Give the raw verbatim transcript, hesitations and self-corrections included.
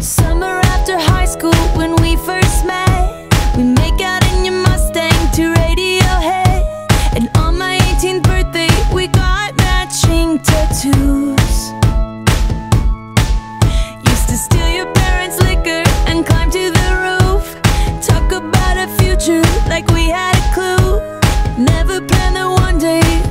Summer after high school when we first met, we make out in your Mustang to Radiohead. And on my eighteenth birthday we got matching tattoos. Used to steal your parents' liquor and climb to the roof. Talk about a future like we had a clue. Never planned that one day